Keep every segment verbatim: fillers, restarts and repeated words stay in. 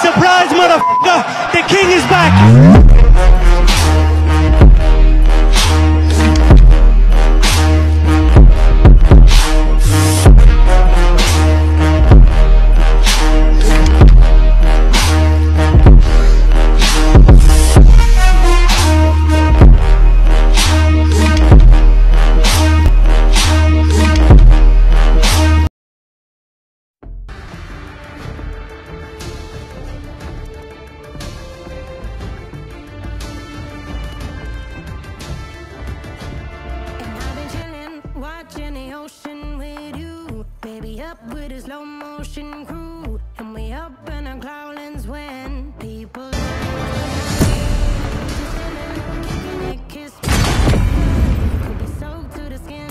Surprise, motherfucker! The king is back! Watching the ocean with you, baby, up with a slow motion crew, and we up in our cloudlands when people kicking it, kiss me, could be soaked to the skin.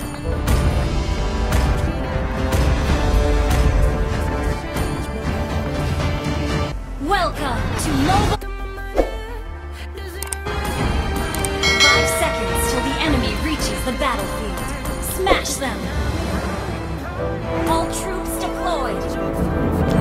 Welcome to Mobile. Five seconds till the enemy reaches the battlefield. Smash them! All troops deployed!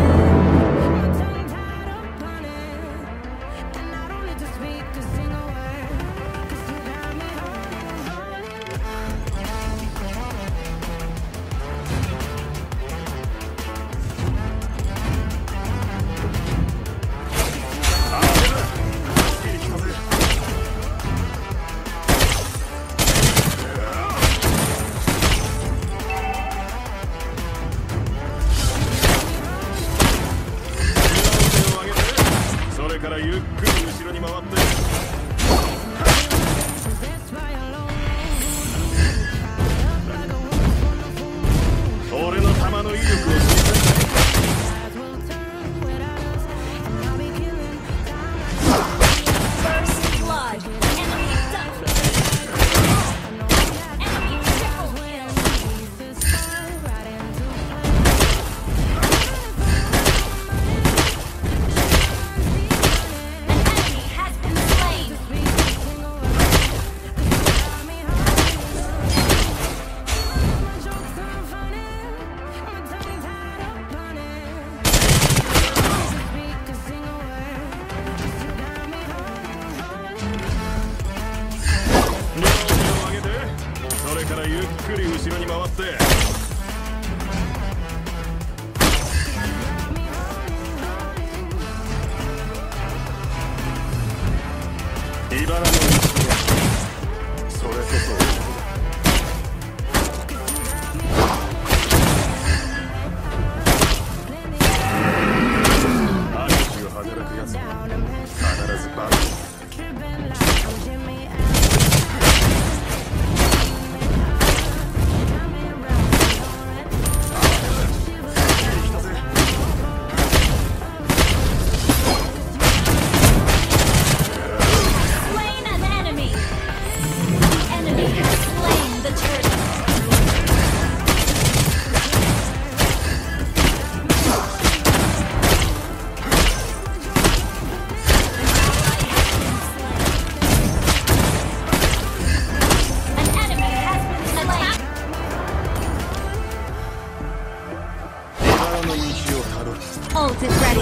Ult is ready.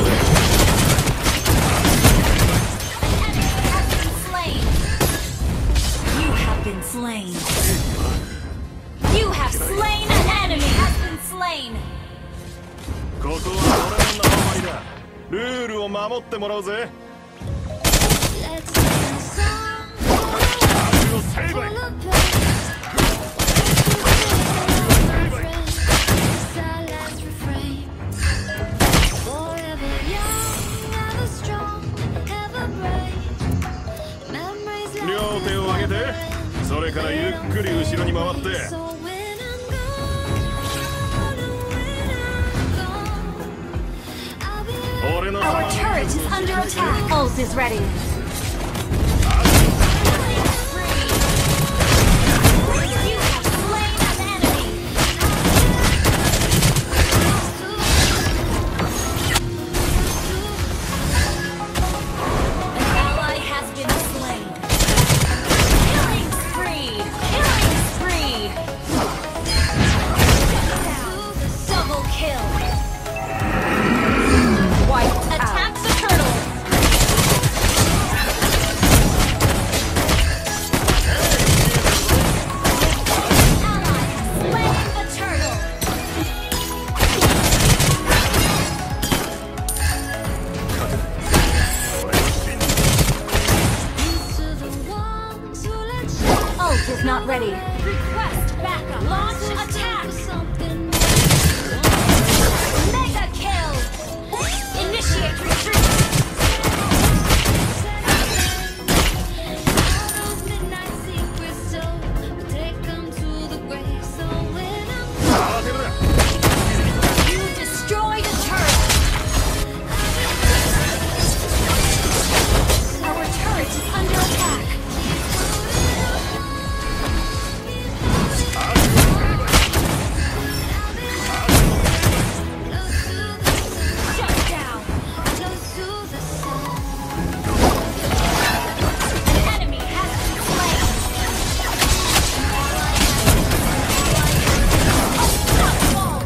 You have been slain. You have slain an enemy. Has been slain. ここは俺の縄張りだ。ルールを守ってもらうぜ。成敗。両手を上げて、それからゆっくり後ろに回って。 Our turret is under attack. Ult is ready. Attack the turtle! ready. Request backup. Launch attack. Mega kill. Initiate retreat. You destroyed a turret. Our turret is under attack. Shut down. An enemy has been slain. Unstoppable.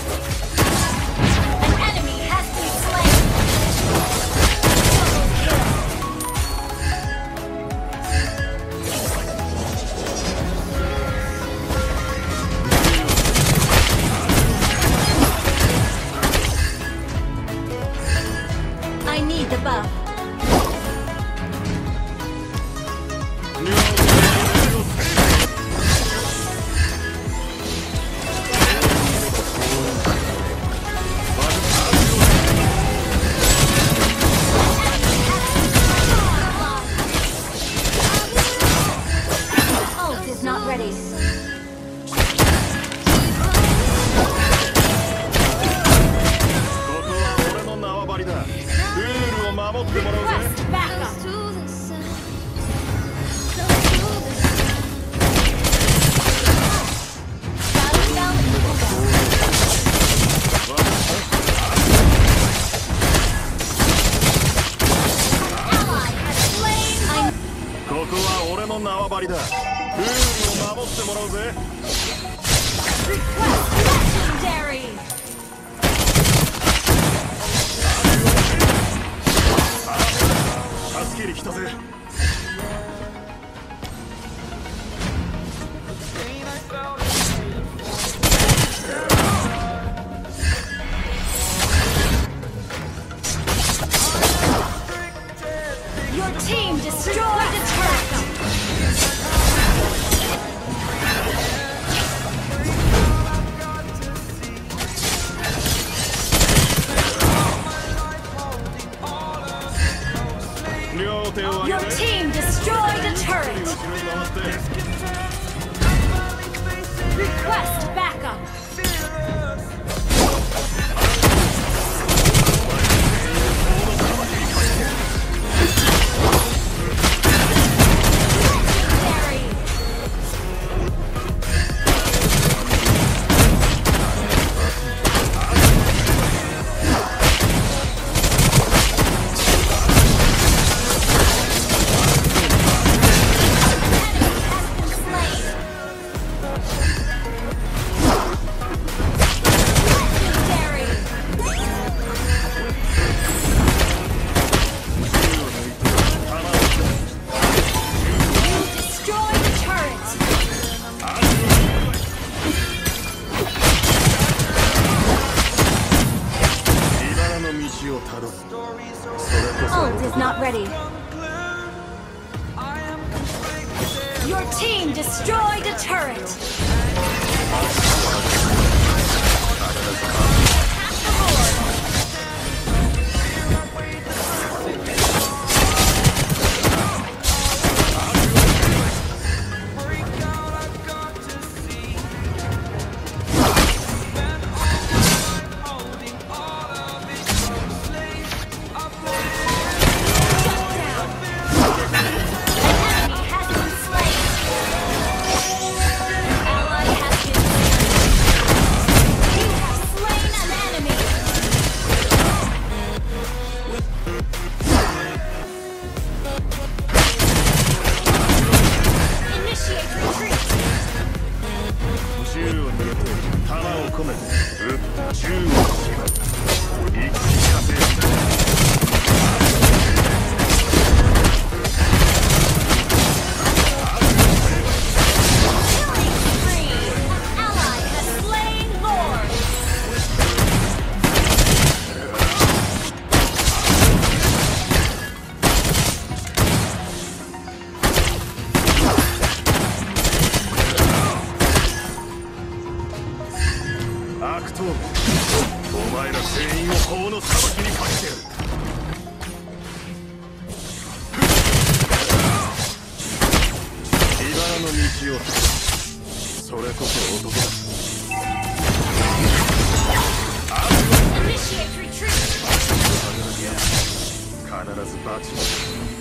An enemy has been slain. Double kill. I need the buff. Ult is not ready. ここは俺の縄張りだ。ルールを守ってもらうぜ。 Request backup. Shutdown Ally has slain. ここは俺の縄張りだ。ルールを守ってもらうぜ。 Request legendary. 助けに来たぜ。 Your team destroyed a turret. Your team destroyed a turret. Request backup. Legendary. Ult is not ready. Your team destroyed a turret. Slain ずバチ